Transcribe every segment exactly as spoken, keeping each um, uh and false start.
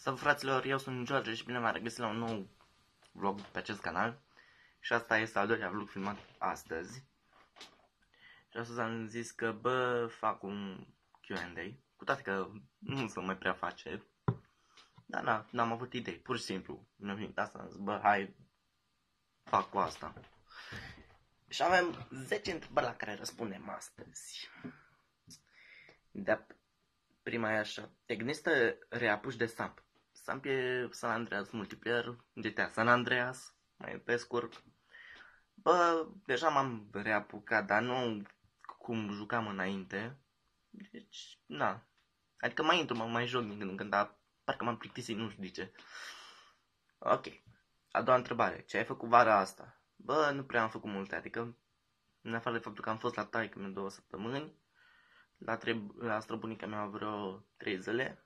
Salut fraților, eu sunt George și bine v-am regăsit la un nou vlog pe acest canal. Și asta este al doilea vlog filmat astăzi. Și astăzi am zis că, bă, fac un Q and A, cu toate că nu se mai prea face. Dar na, n-am avut idei, pur și simplu. Mi-am venit asta, am zis, bă, hai, fac cu asta. Și avem zece întrebări la care răspundem astăzi. De prima e așa, există reapuși de Samp. Samp e San Andreas multiplayer, G T A San Andreas, mai pe scurt. Bă, deja m-am reapucat, dar nu cum jucam înainte. Deci, na. Adică mai intru, mă mai joc din când în când, dar parcă m-am plictisit, nu știu de ce. Ok. A doua întrebare. Ce ai făcut vara asta? Bă, nu prea am făcut multe, adică, în afară de faptul că am fost la taică-miu două săptămâni, la, treb- la străbunica mea vreo trei zile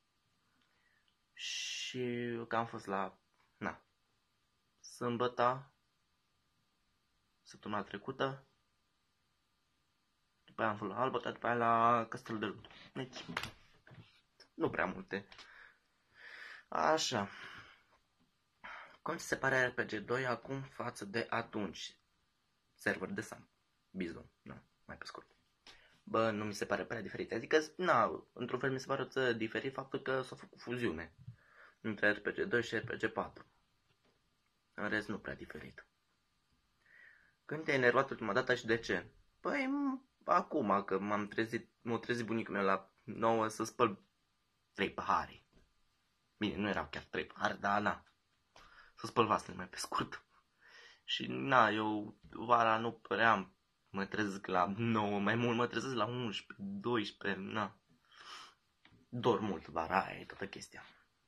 și că am fost la, na, sâmbătă, săptămâna trecută, după aia am fost la Albăta, după aia la Castelul de Lut. Deci, nu prea multe. Așa. Cum ți se pare R P G doi acum față de atunci? Server de Samp. Bizon, nu, mai pe scurt. Bă, nu mi se pare prea diferit. Adică, na, într-un fel mi se pare diferit faptul că s-a făcut fuziune între R P G doi și R P G patru. În rest, nu prea diferit. Când te-ai enervat ultima dată și de ce? Păi, acum, că m-am trezit, m-a trezit bunicul meu la nouă să spăl trei pahare. Bine, nu erau chiar trei pahare, dar na, să spăl vasele mai pe scurt. Și na, eu vara nu prea mă trezesc la nouă, mai mult mă trezesc la unsprezece, doisprezece, na. Dorm mult vara, aia e toată chestia.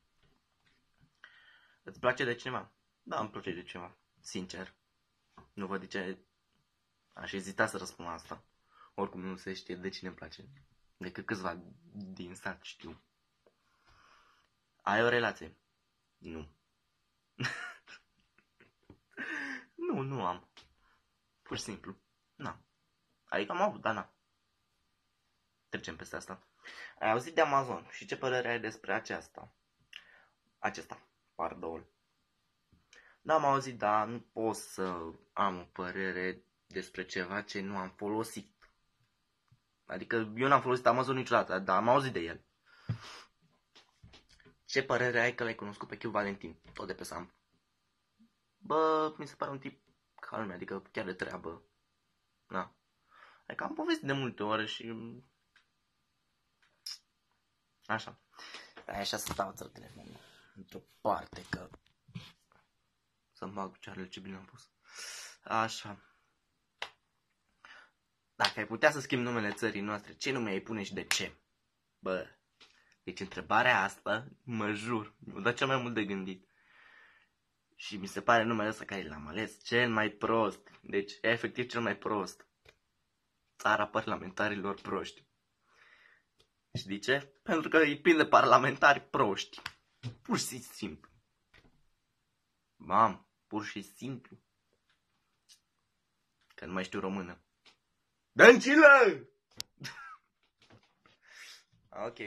Îți place de cineva? Da, îmi place de cineva, sincer. Nu văd de ce aș ezita să răspund asta. Oricum nu se știe de cine îmi place. Decât câțiva din sat știu. Ai o relație? Nu. Nu, nu am. Pur și simplu. Na. Adică am avut, dar na. Trecem peste asta. Ai auzit de Amazon și ce părere ai despre aceasta? Acesta, pardon. Da, am auzit, dar nu pot să am o părere despre ceva ce nu am folosit. Adică eu n-am folosit Amazon niciodată, dar am auzit de el. Ce părere ai că l-ai cunoscut pe Q Valentin, tot de pe Samp? Bă, mi se pare un tip calm, adică chiar de treabă. Na. Adică am povestit de multe ori și... Așa. Dar așa să stau țăr telefonul într-o parte, că... Să-mi bag picioarele, ce bine am pus. Așa. Dacă ai putea să schimbi numele țării noastre, ce nume ai pune și de ce? Bă, deci întrebarea asta, mă jur, mi-a dat cel mai mult de gândit. Și mi se pare numele ăsta care l-am ales cel mai prost. Deci e efectiv cel mai prost. Țara parlamentarilor proști. Și de ce? Pentru că îi prinde parlamentari proști. Pur și simplu. Mam, pur și simplu. Că nu mai știu română. Dăncilă! Ok.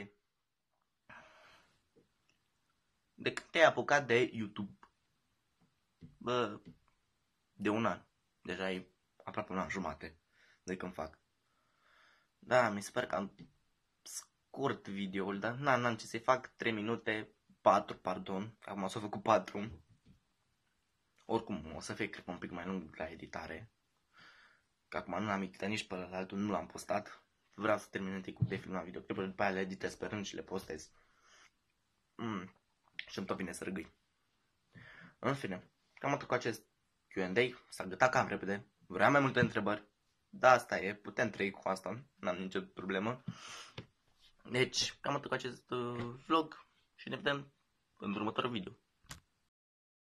De când te-ai apucat de YouTube? Bă, de un an. Deja e aproape un an jumate de când fac. Da, mi se pare că am scurt videoul, dar n-am ce să-i fac. trei minute, patru, pardon. Acum s-au făcut patru. Oricum, o să fie, cred, un pic mai lung la editare. Că acum nu l-am editat nici pe altul, nu l-am postat. Vreau să termin întâi cu de filmat videoclipuri, după aia le editez pe rând și le postez. Mm. Și îmi tot vine să râgâi. În fine, cam atât cu acest Q and A. S-a gătat cam repede. Vreau mai multe întrebări. Da, asta e. Putem trăi cu asta. N-am nicio problemă. Deci, cam atât cu acest uh, vlog. Și ne vedem în următorul video.